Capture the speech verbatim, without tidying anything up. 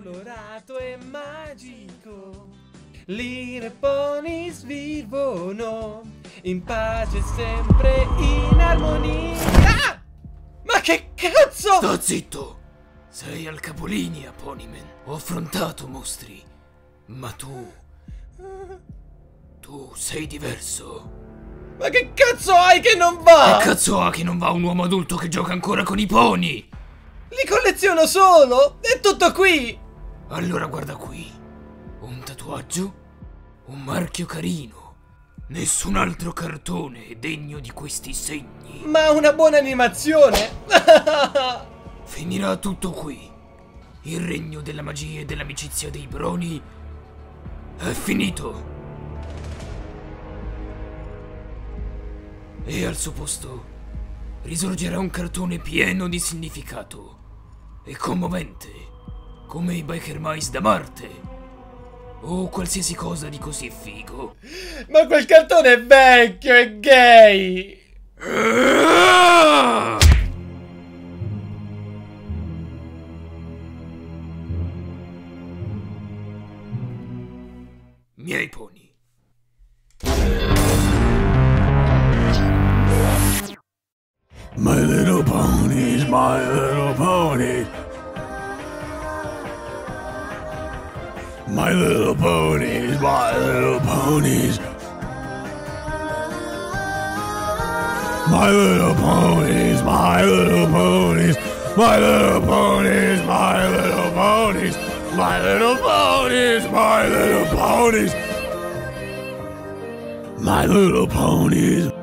colorato e magico. Lire ponies vivono in pace sempre in armonia. Ah! Ma che cazzo? Sta zitto! Sei al capolinea, Ponyman. Ho affrontato mostri, ma tu... Tu sei diverso. Ma che cazzo hai che non va? Che cazzo ha che non va un uomo adulto che gioca ancora con i pony? Li colleziono solo! È tutto qui! Allora guarda qui. Un tatuaggio? Un marchio carino. Nessun altro cartone è degno di questi segni. Ma una buona animazione! Finirà tutto qui. Il regno della magia e dell'amicizia dei broni è finito. E al suo posto risorgerà un cartone pieno di significato e commovente, come i Biker Mice da Marte o qualsiasi cosa di così figo. Ma quel cartone è vecchio, è gay! Miei pony. My little ponies, my little ponies. My little ponies, my little ponies. My little ponies, my little ponies. My little ponies, my little ponies. My little ponies, my little ponies. My little ponies.